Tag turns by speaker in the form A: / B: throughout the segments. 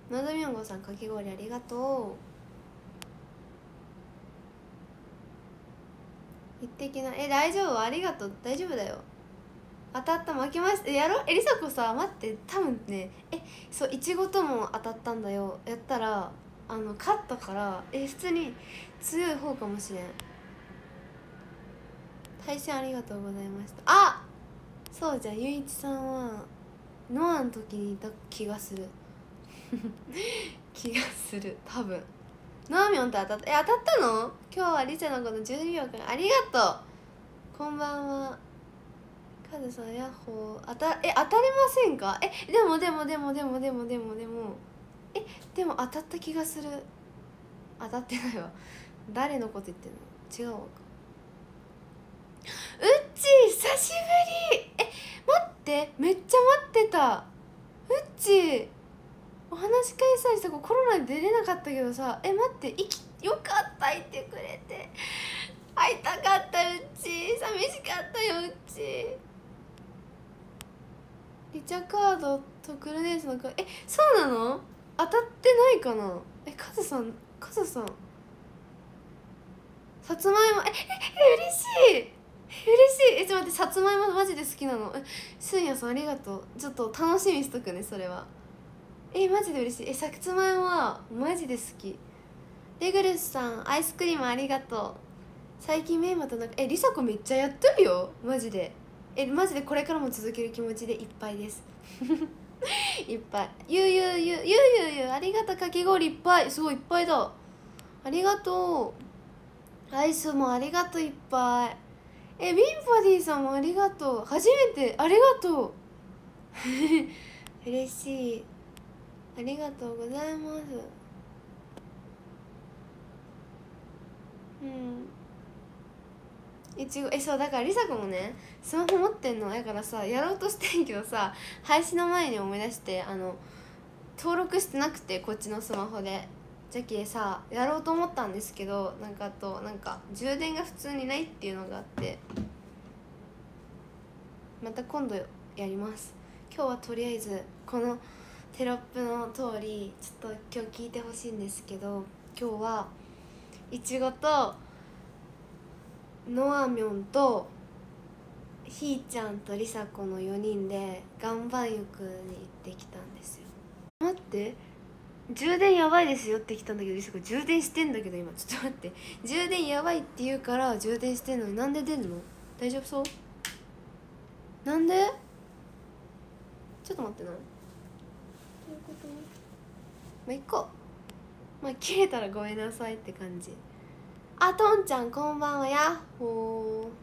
A: のぞみんごさんかき氷ありがとう。行ってきな。大丈夫、ありがとう。大丈夫だよ。当たった、負けました。やろう。りさこさ、待って、多分ね、そう、いちごとも当たったんだよ。やったら勝ったから、普通に強い方かもしれん。対戦ありがとうございました。あ、そうじゃん、ゆういちさんはノアの時にいた気がする気がする、多分。ノアミョンと当たった。当たったの？今日はリチャのこと12秒間ありがとう。こんばんは。カズさん、ヤッホー。当たりませんか？でもでも当たった気がする。当たってないわ。誰のこと言ってんの？違うわか。うっちー、久しぶり。待って、めっちゃ待ってた。うっちー、お話し会さした子コロナで出れなかったけどさ、待って、よかった、いてくれて。会いたかった、うっちー。寂しかったよ、うっちー。リチャカードとグルネースのそうなの？当たってないかな。カズさんさつまいも、嬉しい嬉しい。ちょっと待って、さつまいもマジで好きなの。すんやさんありがとう。ちょっと楽しみにしとくね、それは。マジで嬉しい。さつまいもはマジで好き。レグルスさん、アイスクリームありがとう。最近メンバーとなんかりさこめっちゃやってるよ、マジで。マジでこれからも続ける気持ちでいっぱいですいっぱい。ゆうありがとう。かき氷いっぱい、すごいいっぱいだ。ありがとう。アイスもありがとう、いっぱい。ビンパディさんもありがとう。初めてありがとう嬉しい。ありがとうございます。いちごそうだからりさこもねスマホ持ってんのやからさ、やろうとしてんけどさ、配信の前に思い出して登録してなくて、こっちのスマホで。じゃけさやろうと思ったんですけど、なんか充電が普通にないっていうのがあって、また今度やります。今日はとりあえずこのテロップの通りちょっと今日聞いてほしいんですけど、今日はいちごとノアミョンとひーちゃんとりさこの4人で岩盤浴に行ってきたんですよ。待って、充電やばいですよって来たんだけど、りさこ充電してんだけど今。ちょっと待って、充電やばいって言うから充電してんのになんで出んの？大丈夫そう？なんで？ちょっと待ってな。どういうこと？まあいっか。まあ切れたらごめんなさいって感じ。とんちゃんこんばんは。やっほー。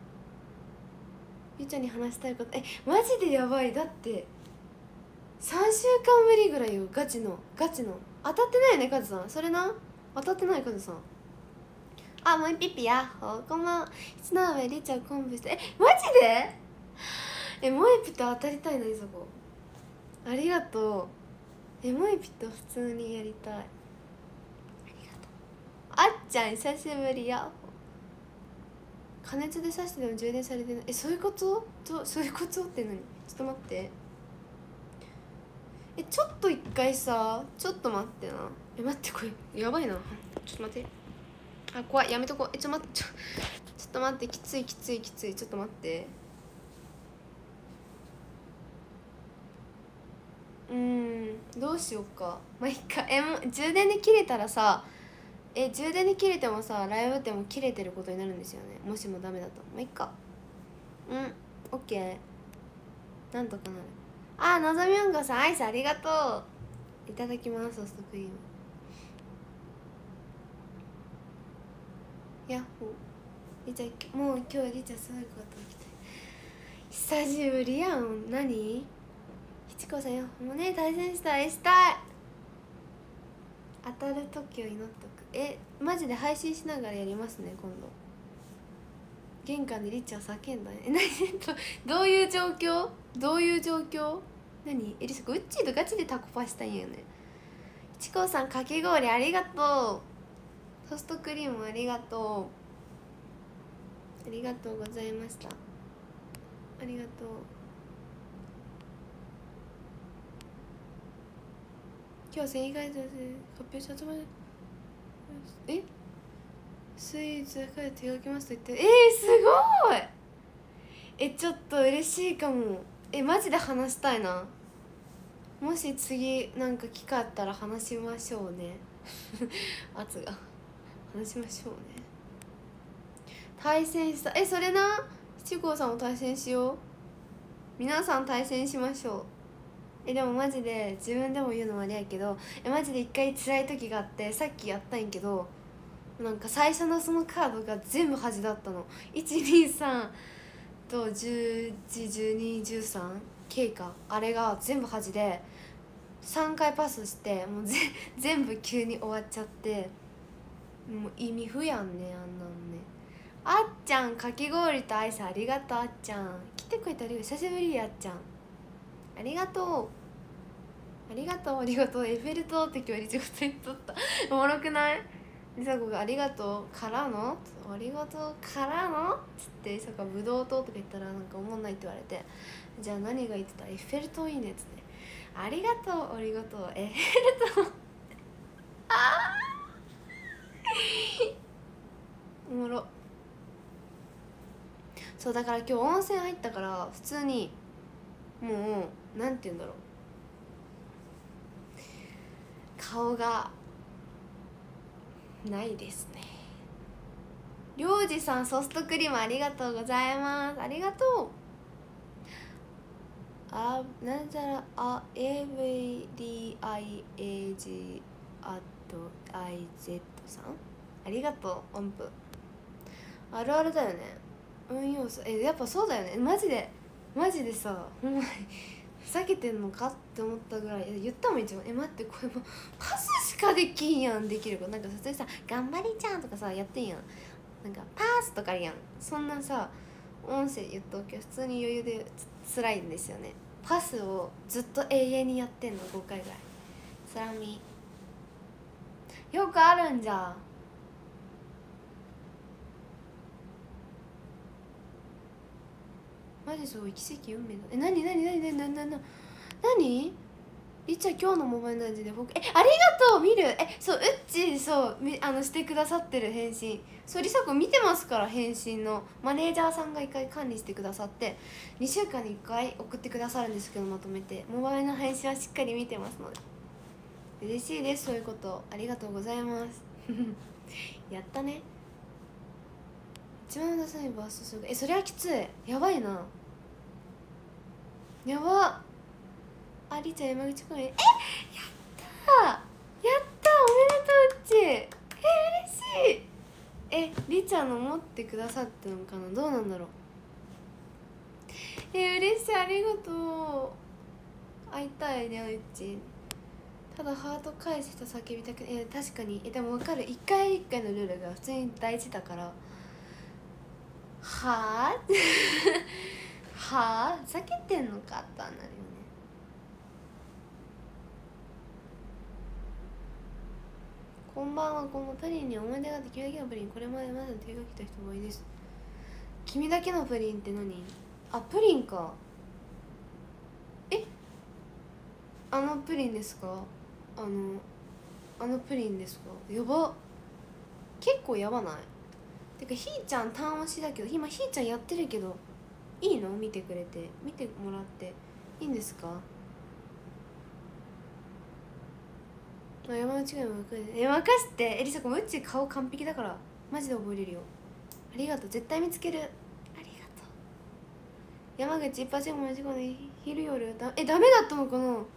A: ゆうちゃんに話したいこと、マジでやばい。だって3週間ぶりぐらいよ。ガチの当たってないよね、カズさん。それな、当たってない、カズさん。もうピッピやっほー、こんばんは。ひつなべりちゃん昆布して、マジでもえぴと当たりたいな、いそこ。ありがとう。もえぴと普通にやりたい。ありがとう。あっちゃん久しぶりやっほー。加熱で刺してでも充電されてない。そういうこと？そういうことって何？ちょっと待って、ちょっと一回さ、ちょっと待ってな。待って、これやばいな。ちょっと待って。怖い、やめとこう。ちょっと待って、きつい。ちょっと待って。どうしようか。まあいっか。もう充電で切れたらさ、充電で切れてもさ、ライブでも切れてることになるんですよね、もしもダメだと。まあいっか。オッケー。なんとかなる。のぞみおんごさん、アイスありがとう。いただきます。ソフトクリーム。ヤッホー。りちゃん、もう今日りちゃんすごいこと起きた。久しぶりやん。何？ひちこさん、もうね、対戦したい。当たる時を祈っとく。マジで配信しながらやりますね、今度。玄関でりっちゃん叫んだね。どういう状況？何？りさこ、うっちーとガチでタコパしたいんやね。ちこさん、かき氷ありがとう。ソフトクリームありがとう。ありがとうございました。ありがとう。 今日繊維会で発表したつもり。えスイーツで手書きますと言って、すごい。ちょっと嬉しいかも。マジで話したいな。もし次なんか機会あったら話しましょうね。圧が話しましょうね。対戦したそれな、七五さんも対戦しよう。皆さん対戦しましょう。でもマジで自分でも言うのもあれやけど、マジで一回辛い時があって、さっきやったんやけど、なんか最初のそのカードが全部端だったの。123と111213経過、あれが全部端で3回パスして、もう全部急に終わっちゃって、もう意味不やんね、あんなのね。あっちゃん、かき氷とアイスありがとう。あっちゃん来てくれてありがとう。久しぶり。あっちゃんありがとう、ありがとう、ありがとう。エッフェル塔って今日リチゴと言っとった。おもろくない？りさこがありがとうからのありがとうからのつってりさこがぶどう糖とか言ったらなんかおもんないって言われて、じゃあ何がいいって言ったらエッフェル塔いいねっつって、ありがとうありがとうエッフェル塔あおもろ。そうだから今日温泉入ったから普通にもうなんて言うんだろう、顔がないですね。りょうじさんソフトクリームありがとうございます。ありがとう。なんちゃらAVDIAG IZ さんありがとう。音符あるあるだよね、運用素。やっぱそうだよね。マジでさ、ほんまにふざけてんのかって思ったぐらい言ったもん一番。待ってこれもパスしかできんやん。できる子なんか普通にさ頑張りちゃんとかさやってんやん。なんかパスとかあるやん。そんなさ音声言っとけ普通に余裕でつらいんですよね。パスをずっと永遠にやってんの5回ぐらい。つらみよくあるんじゃ。マジそう奇跡運命だ。何りっちゃん今日のモバイルランジで僕ありがとう見る。そううっちそうしてくださってる返信。そうりさこ見てますから。返信のマネージャーさんが1回管理してくださって2週間に1回送ってくださるんですけど、まとめてモバイルの返信はしっかり見てますので嬉しいです。そういうことありがとうございますやったね。一番ダサいバーストする。それはきつい。やばいな。やば。りちゃん山口公園やったおめでとう。うち嬉しい。りちゃんの持ってくださったのかな。どうなんだろう。嬉しい。ありがとう。会いたいねうち。ただハート返した叫びたく確かに。でも分かる。一回一回のルールが普通に大事だから。はあはあ避けてんのかってなるよね。こんばんは。このプリンに思い出があって君だけのプリンこれまでまだ手が来た人が多いです。君だけのプリンって何？プリンか。あのプリンですか？あのプリンですか？やば。結構やばない？てかひーちゃん単押しだけど今ひーちゃんやってるけどいいの？見てくれて見てもらっていいんですか？山内が任せて。りさこもうち顔完璧だからマジで覚えれるよ。ありがとう。絶対見つける。ありがとう。山口一発も間違いない昼夜ダメだったのかな。悲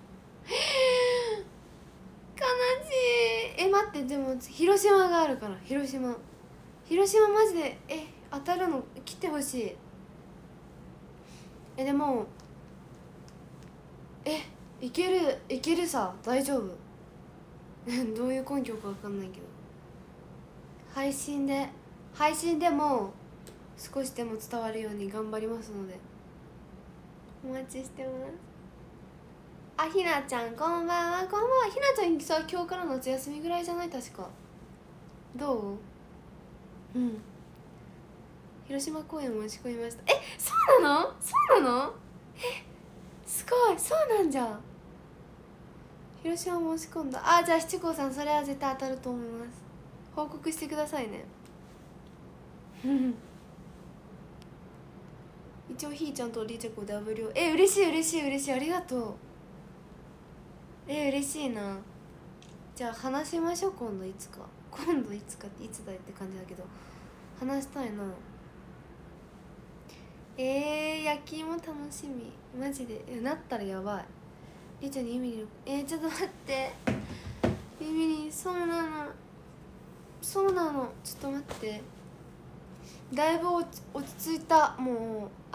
A: しい。待ってでも広島があるから。広島マジで当たるの来てほしい。でもいけるさ大丈夫どういう根拠か分かんないけど配信でも少しでも伝わるように頑張りますのでお待ちしてます。ひなちゃんこんばんは。ひなちゃんさ今日から夏休みぐらいじゃない？確か。どう？広島公演申し込みました。そうなの？すごい。そうなんじゃ。 広島申し込んだ。あ、じゃあ七五さんそれは絶対当たると思います。報告してくださいね。一応ひーちゃんとリチェコ W。 嬉しい嬉しい嬉しい、ありがとう。嬉しいな。じゃあ話しましょう、今度いつか。今度いつかっていつだいって感じだけど話したいな。焼き芋楽しみマジで。なったらやばい。りちゃんにユミリンちょっと待って、ユミリンそうなのそうなの、ちょっと待って、だいぶ落ち着いた。もう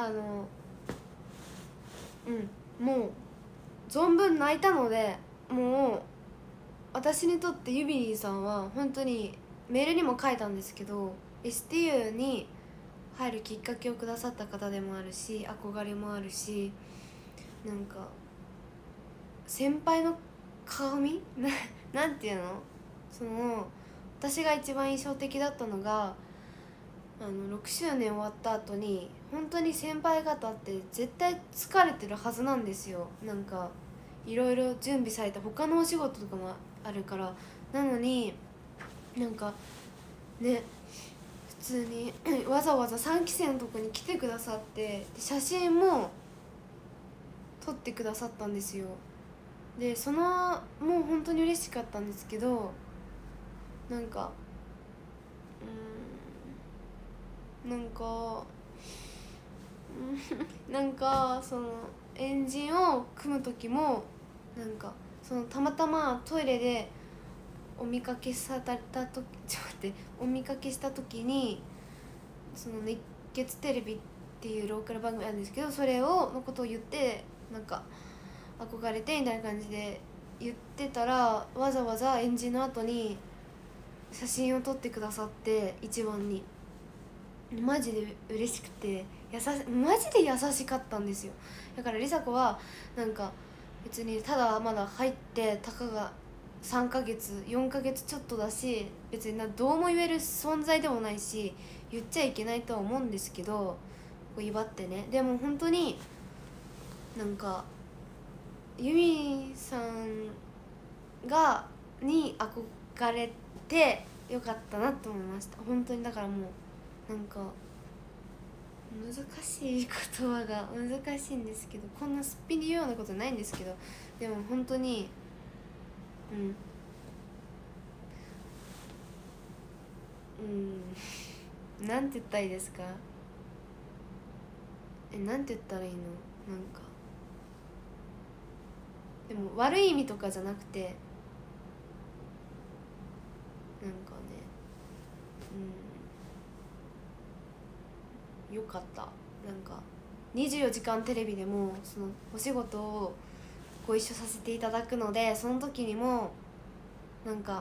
A: もう存分泣いたので、もう私にとってユビリンさんは本当にメールにも書いたんですけど STU に入るきっかけをくださった方でもあるし、憧れもあるし、なんか先輩の鏡なんていうの、その私が一番印象的だったのが6周年終わった後に本当に先輩方って絶対疲れてるはずなんですよ。なんかいろいろ準備された他のお仕事とかもあるから、なのになんかね、普通にわざわざ3期生のとこに来てくださって、写真も撮ってくださったんですよ。でそのもう本当に嬉しかったんですけど、なんかなんかそのエンジンを組む時もなんかそのたまたまトイレでお見かけされた時お見かけした時に、その熱血テレビっていうローカル番組あるんですけど、それのことを言って、なんか憧れてみたいな感じで言ってたら、わざわざ演じの後に写真を撮ってくださって、一番にマジで嬉しくて、マジで優しかったんですよ。だから梨紗子はなんか別にただまだ入ってたかが3ヶ月4ヶ月ちょっとだし、別にどうも言える存在でもないし、言っちゃいけないとは思うんですけど、こう威張ってね。でも本当になんかユミさんに憧れてよかったなと思いました、本当に。だからもうなんか難しい言葉が難しいんですけど、こんなすっぴんで言うようなことないんですけど、でも本当になんて言ったらいいですか。なんて言ったらいいの、なんかでも悪い意味とかじゃなくて、なんかね、よかった。なんか24時間テレビでもそのお仕事をご一緒させていただくので、その時にもなんか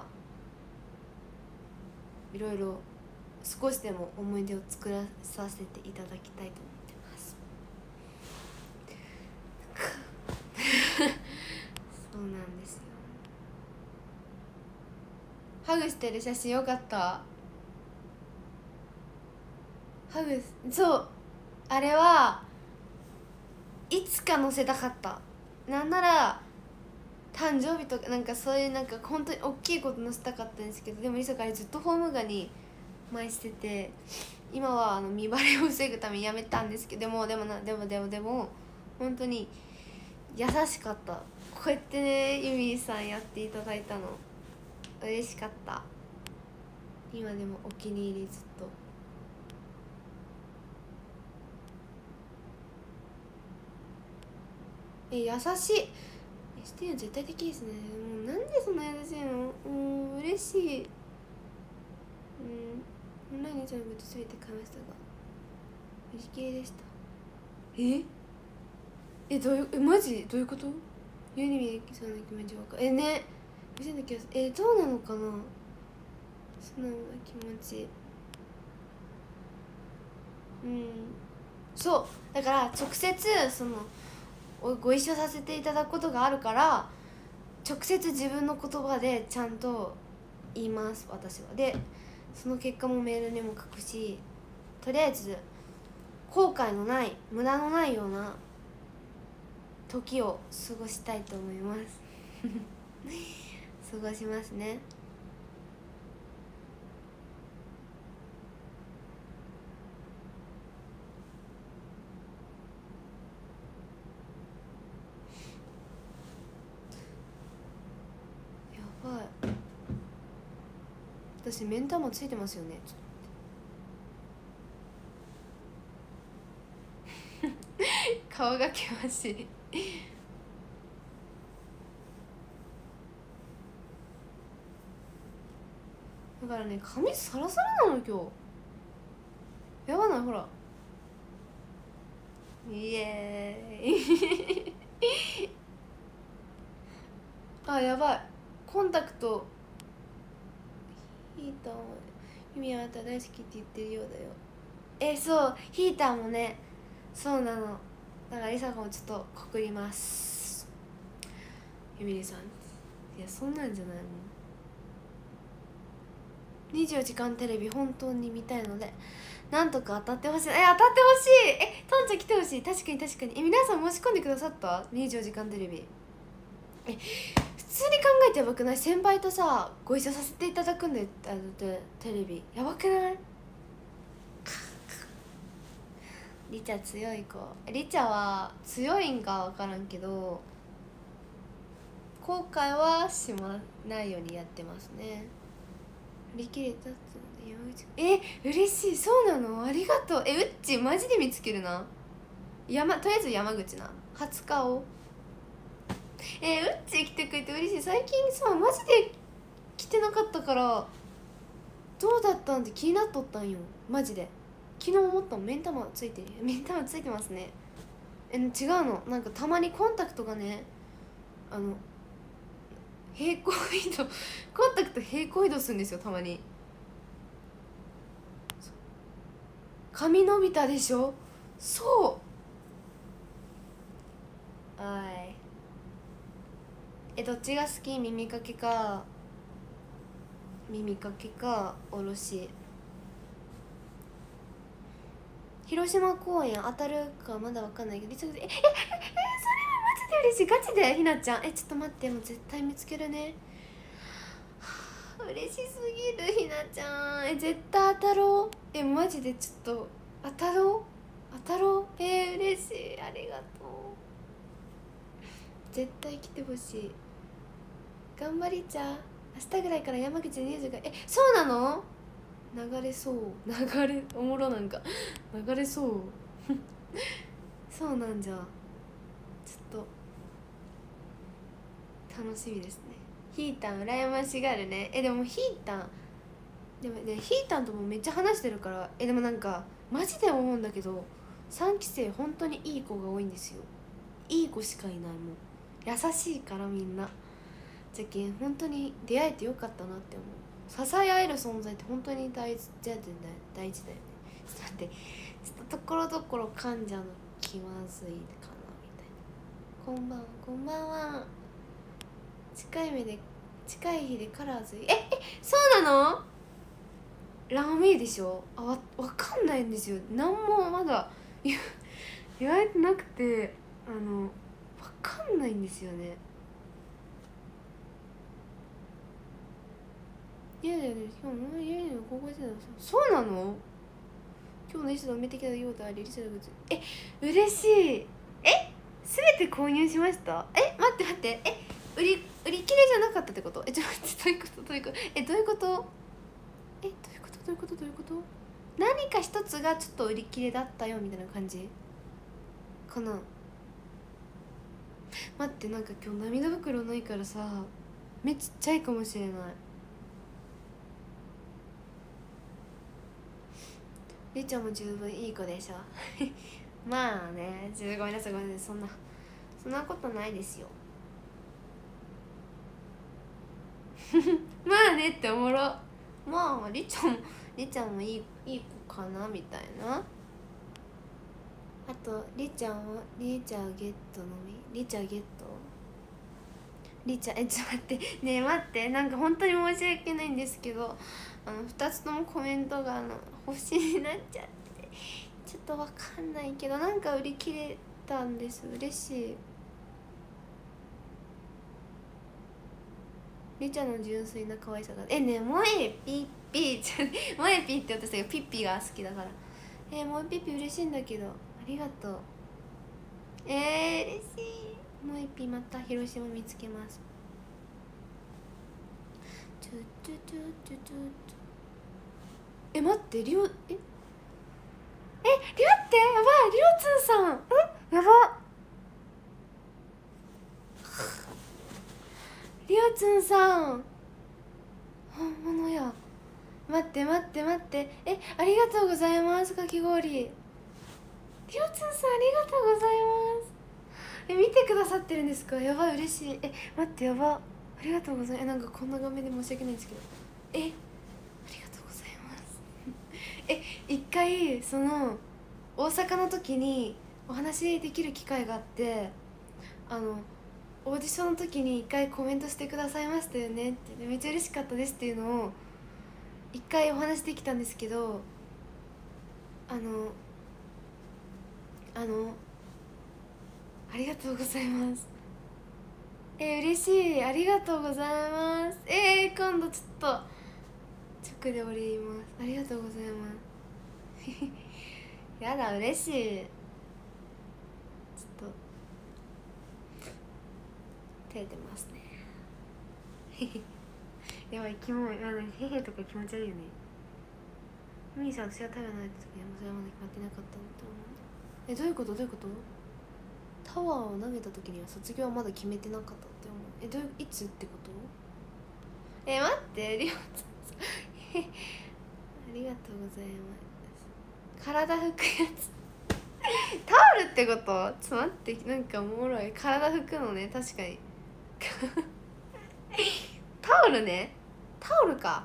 A: いろいろ少しでも思い出を作らさせていただきたいと思ってます。そうなんですよ。ハグしてる写真よかった。そう、あれはいつか載せたかった。なんなら誕生日とかなんかそういうなんか本当に大きいこと載せたかったんですけど、でも梨紗子あれずっとホームガンに前してて、今は見バレを防ぐためにやめたんですけど、でも本当に優しかった。こうやってねユミさんやっていただいたの嬉しかった。今でもお気に入り、ずっと。優しい。して絶対的ですね。もうなんでそんな優しいの。嬉しい。オンラインのチャンネル全て買いましたが売り切れでした。どういうマジどういうこと。ユニミさんの気持ち分かる。ね、見せなきゃ。どうなのかな、素直な気持ち。そうだから直接そのご一緒させていただくことがあるから、直接自分の言葉でちゃんと言います、私は。でその結果もメールにも書くし、とりあえず後悔のない無駄のないような時を過ごしたいと思います過ごしますね。やばい、私目ん玉ついてますよね。ちょっと顔が険しい。だからね、髪サラサラなの今日。やばない？ほら、イエーイあ、やばい、コンタクトヒーター、ユミはあなた大好きって言ってるようだよ。そう、ヒーターもね、そうなの。だからリサ子もちょっと告ります、ユミリさん。いや、そんなんじゃないもん。24時間テレビ本当に見たいのでなんとか当たってほしい。当たってほしい。トンちゃん来てほしい。確かに確かに。皆さん申し込んでくださった？ 24 時間テレビ。普通に考えてやばくない？先輩とさご一緒させていただくんで、テレビやばくない？リチャ強い子。リチャは強いんか分からんけど後悔はしまないようにやってますね。売り切れたってので山口。嬉しい。そうなの？ありがとう。うっちマジで見つけるな。とりあえず山口な。20日をうっち来てくれて嬉しい。最近さマジで来てなかったからどうだったんって気になっとったんよマジで。昨日思ったもん。目ん玉ついてる。目ん玉ついてますね。違うの、なんかたまにコンタクトがね平行移動コンタクト平行移動するんですよたまに。髪伸びたでしょ。そうどっちが好き？耳かけかおろし。広島公演当たるかまだ分かんないけど、それはマジで嬉しい。ガチでひなちゃん。ちょっと待って、もう絶対見つけるね。嬉しすぎるひなちゃん。絶対当たろう。マジでちょっと当たろう。嬉しい。ありがとう。絶対来てほしい。頑張りちゃ。明日ぐらいから山口で20がそうなの？流れおもろ。なんか流れそうそうなんじゃ。ちょっと楽しみですね。ヒータン羨ましがるね。でもヒータンともめっちゃ話してるから。でもなんかマジで思うんだけど3期生本当にいい子が多いんですよ。いい子しかいない。もう優しいからみんな。じゃけん本当に出会えてよかったなって思う。支え合える存在って本当に大事だよね。ちょっと待って、ちょっとところどころ噛んじゃうの気まずいかなみたいな。こんばんは。近い日でカラーズそうなの？ランウェイでしょ。わかんないんですよ。何もまだ言われてなくてわかんないんですよね。いやだよね。今日家の高校生だ。そうなの？今日の衣装を埋めてきたようでありリセルグズ。嬉しい。全て購入しました？待って売り切れじゃなかったってこと？ちょっと待って、どういうこと何か一つがちょっと売り切れだったよみたいな感じかな。待って、なんか今日涙袋ないからさ目ちっちゃいかもしれない。りちゃんも十分いい子でしょまあね、ごめんなさいそんなことないですよまあねっておもろ。まありちゃんもいい子かなみたいな。あとりちゃんはリチャーゲットのみ。ちょっと待ってなんか本当に申し訳ないんですけど2つともコメントが星になっちゃってちょっとわかんないけどなんか売り切れたんです。嬉しい。 りちゃんの純粋な可愛さがねえ萌えピッピ萌えピって私がピッピが好きだから萌えピッピ嬉しいんだけどありがとう嬉しい萌えピまた広島見つけます待ってリオリオってやばいリオツンさんやばリオツンさん本物や待ってありがとうございますかき氷リオツンさんありがとうございます見てくださってるんですかやばい嬉しい待ってやばありがとうございますなんかこんな画面で申し訳ないんですけどありがとうございます一回その大阪の時にお話できる機会があってオーディションの時に一回コメントしてくださいましたよねってめっちゃ嬉しかったですっていうのを一回お話できたんですけどありがとうございます嬉しいありがとうございます今度ちょっと直でお礼言いますありがとうございますやだ嬉しいちょっと照れてますねやばいキモいへへとか気持ち悪いよねミーさん私が食べないって時はそれはまだ決まってなかったのと思うどういうことタワーを投げた時には卒業はまだ決めてなかったって思ういつってこと待ってリオツありがとうございます体拭くやつタオルってことちょっと待ってなんかおもろい体拭くのね確かにタオルねタオルか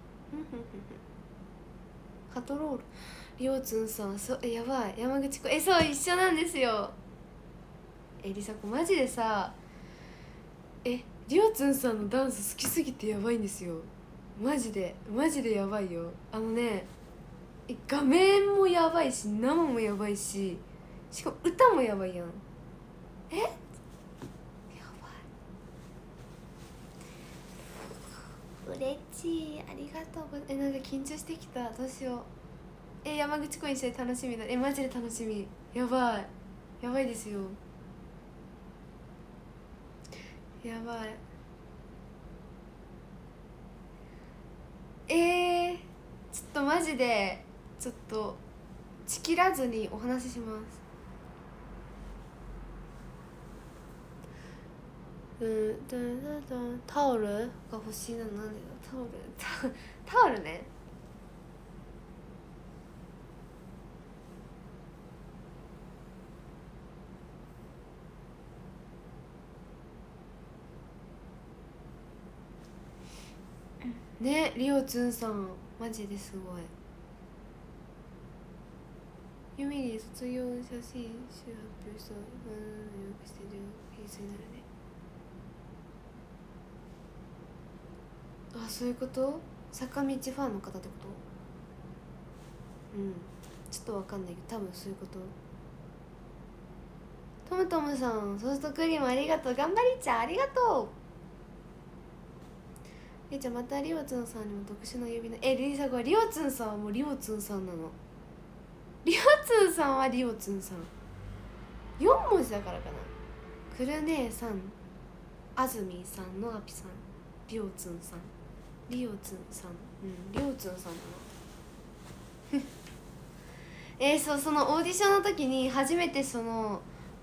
A: カトロールリオツンさんやばい山口子そう一緒なんですよりさこマジでさリオツンさんのダンス好きすぎてやばいんですよマジでやばいよ画面もやばいし生もやばいししかも歌もやばいやんやばい嬉しいありがとうなんか緊張してきたどうしよう山口公演して楽しみだマジで楽しみやばいですよやばいちょっとマジでちょっとちきらずにお話ししますタオルが欲しいな。なんでだタオルねリオツンさんマジですごいユミリ卒業写真集発表した予約してるピースになるねそういうこと坂道ファンの方ってことちょっとわかんないけど多分そういうことトムトムさんソーストクリームありがとう頑張りちゃんありがとうじゃあまたリオツンさんにも特殊な呼び名リサこれリオツンさんはもうリオツンさんなのリオツンさんはリオツンさん4文字だからかなクル姉さんあずみさんのあぴさんリオツンさんリオツンさんリオツンさんだなそのオーディションの時に初めてその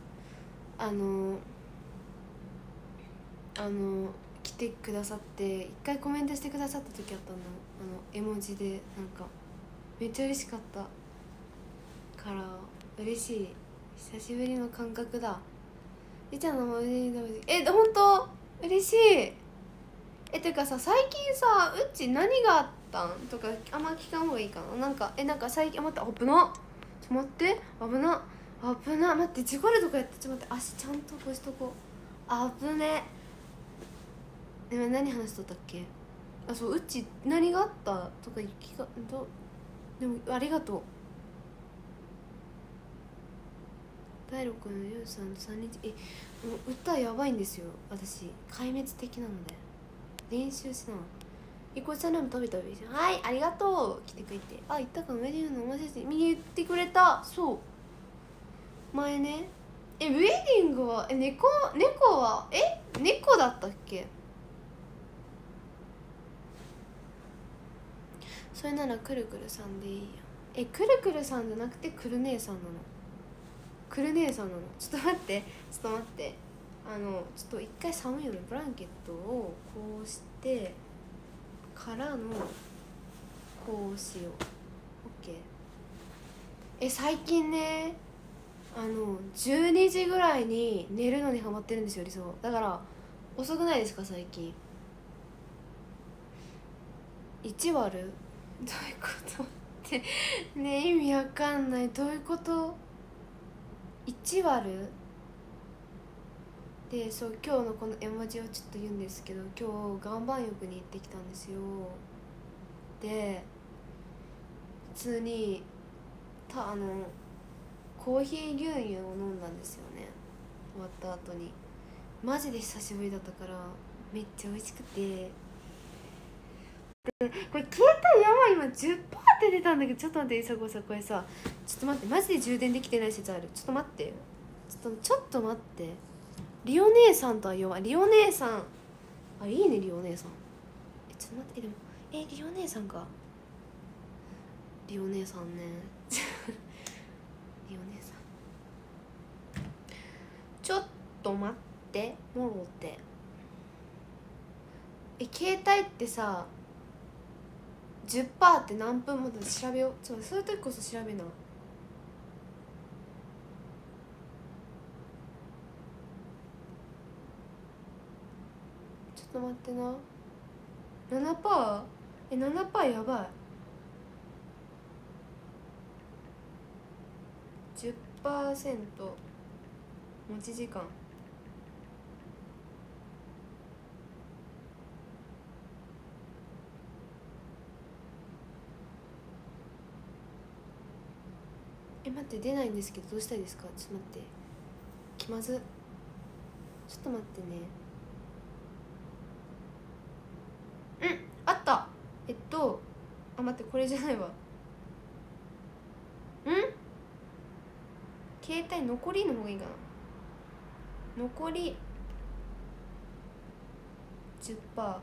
A: 来てくださって一回コメントしてくださった時あったの絵文字でなんかめっちゃ嬉しかったから嬉しい久しぶりの感覚だりちゃんの名前でほんと嬉しいてかさ最近さうち何があったんとかあんま聞かん方がいいかななんか最近待って危なちょ待って危な待って事故るとかやってちょっと待って足ちゃんとこうしとこう危ね今何話しとったっけそううち何があったとか聞かでもありがとう第6のゆうさんと3日もう歌やばいんですよ私壊滅的なので練習しな。いこちゃんでも食べたべじゃん。はい、ありがとう。来てくれて。あ、言ったかウェディングのおませし右言ってくれた。そう前ね。ウェディングは猫は猫だったっけ。それならくるくるさんでいいや。くるくるさんじゃなくてくる姉さんなの。くる姉さんなの。ちょっと待ってちょっと一回寒いのでブランケットをこうしてからのこうしよう。 OK。最近ね12時ぐらいに寝るのにハマってるんですよ理想。だから遅くないですか最近。1割るどういうことってね、意味わかんない。どういうこと。1割るで、そう、今日のこの絵文字をちょっと言うんですけど、今日岩盤浴に行ってきたんですよ。で普通にコーヒー牛乳を飲んだんですよね、終わった後に。マジで久しぶりだったからめっちゃ美味しくて。これ携帯やばい、今 10% って出たんだけど、ちょっと待って、さこさこれさ、ちょっと待って、マジで充電できてない説ある。ちょっと待って、ちょっと待って。リオ姉さんとは弱い。リオ姉さん、あ、いいねリオ姉さん。ちょっと待って、でもリオ姉さんか。リオ姉さんねリオ姉さん、ちょっと待ってもろて。携帯ってさ10% って何分もで調べよう。そういう時こそ調べな。ちょっと待ってな。7%？ 7% やばい。10% 持ち時間。待って、出ないんですけどどうしたらいいですか。ちょっと待って、気まず。ちょっと待ってね。あった。待って、これじゃないわ。携帯残りの方がいいかな。残り 10%。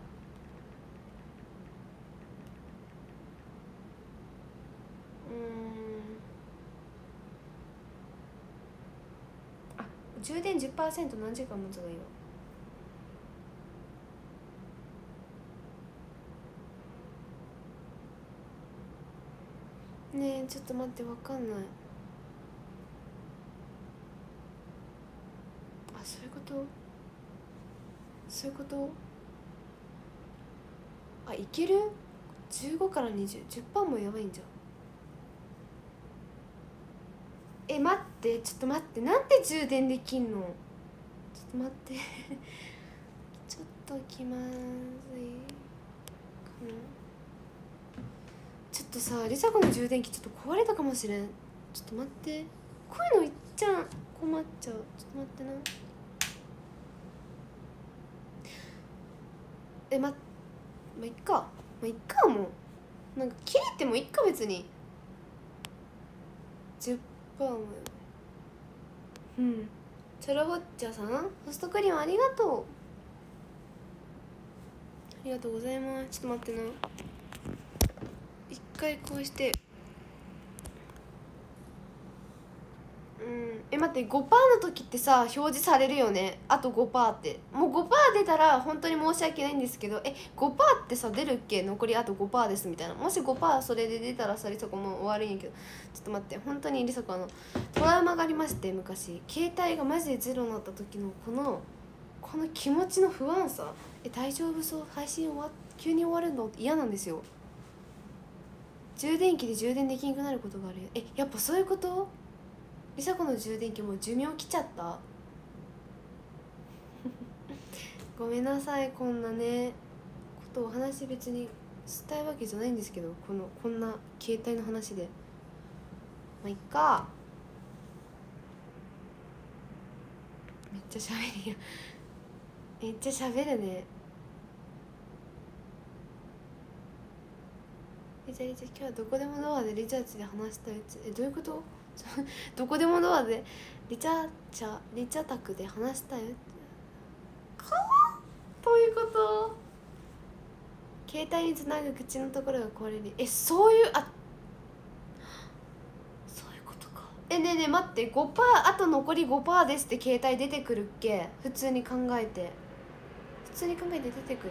A: 充電 10% 何時間持つがいいわ。ねえちょっと待って、わかんない。そういうこと、そういうこと。いける。15から20、10% もやばいんじゃん。待って、ちょっと待って、なんで充電できんの。ちょっと待ってちょっと気まずいかな。ちょっとさ、りさ子の充電器ちょっと壊れたかもしれん。ちょっと待って、こういうのいっちゃん困っちゃう。ちょっと待ってな。まあいっか、もうなんか切れてもいっか別に。10%もチョロホッチャさん、ホストクリームありがとう。ありがとうございます。ちょっと待ってな、一回こうして。待って、5% の時ってさ表示されるよね。あと 5% ってもう 5% 出たら本当に申し訳ないんですけど、5% ってさ出るっけ。残りあと 5% ですみたいな。もし 5% それで出たらさ、りさこもう終わるんやけど。ちょっと待って、本当にりさこトラウマがありまして、昔携帯がマジでゼロになった時のこの気持ちの不安さ。大丈夫そう、配信急に終わるの嫌なんですよ。充電器で充電できなくなることがある。やっぱそういうこと。りさこの充電器もう寿命来ちゃったごめんなさい、こんなねことをお話別にしたいわけじゃないんですけど、こんな携帯の話でまあいっか。めっちゃ喋るやめっちゃ喋るね。 リチャリチャ今日はどこでもドアでリチャーチで話したいつどういうこと？どこでもドアでリチャタクで話したいかどういうこと？携帯につなぐ口のところが壊れる。そういうそういうことか。ねえねえ待って、5%あと残り 5% ですって携帯出てくるっけ？普通に考えて出てくる？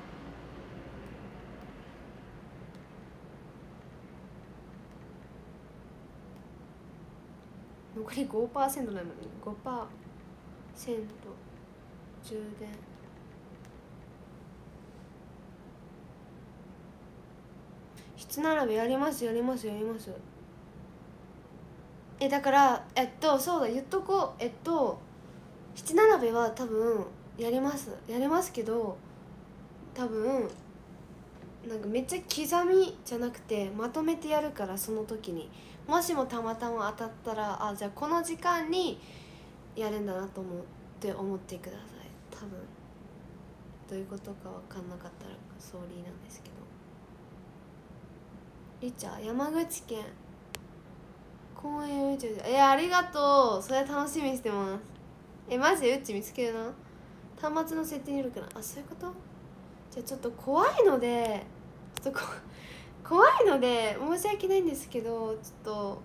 A: 残り 5% なのに 5% 充電。質並べやります。だからそうだ言っとこう。質並べは多分やりますけど、多分なんかめっちゃ刻みじゃなくてまとめてやるから、その時にもしもたまたま当たったらじゃあこの時間にやるんだなと思ってください。多分どういうことか分かんなかったらソーリーなんですけど。りちゃ山口県公園宇宙でありがとう。それ楽しみにしてます。マジでうち見つけるな。端末の設定によるかな。そういうこと。じゃあちょっと怖いので申し訳ないんですけど、ちょっと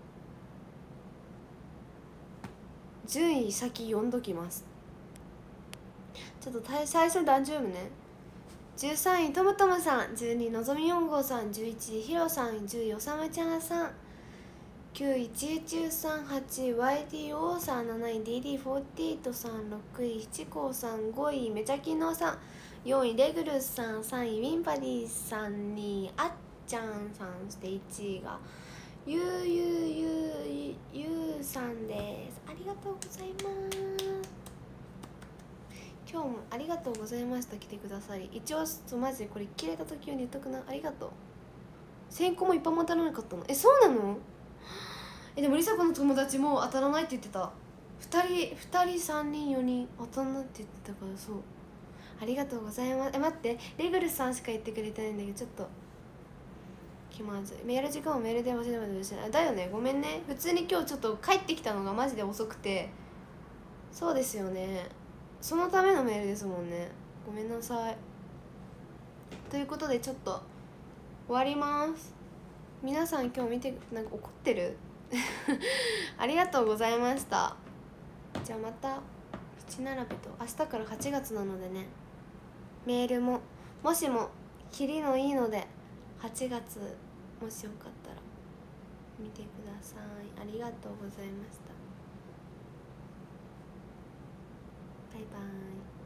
A: 順位先読んどきます。ちょっと最初大丈夫ね。13位ともともさん、12位のぞみ4号さん、11位ひろさん、10位おさむちゃんさん、9位ちえちゅうさん、8位 YDO さん、7位 DD48 さん、6位七光さん、5位めちゃきのさん、4位レグルスさん、3位ウィンパディさん、2位あっちゃんさん、そして1位がゆうさんです。ありがとうございます。今日もありがとうございました。来てくださり。一応マジでこれ切れた時用に言っとくな。ありがとう。先行もいっぱいも当たらなかったの。そうなの？でもりさこの友達も当たらないって言ってた。2人3人4人当たんないって言ってたから。そう、ありがとうございます。待って、レグルスさんしか言ってくれてないんだけど、ちょっと気まずい。メール時間をメールで教えてもらって。だよね、ごめんね。普通に今日ちょっと帰ってきたのがマジで遅くて。そうですよね、そのためのメールですもんね。ごめんなさい。ということでちょっと終わります。皆さん今日見てなんか怒ってるありがとうございました。じゃあまた七並べと明日から8月なのでね、メールももしもキリのいいので8月もしよかったら見てください。ありがとうございました。バイバイ。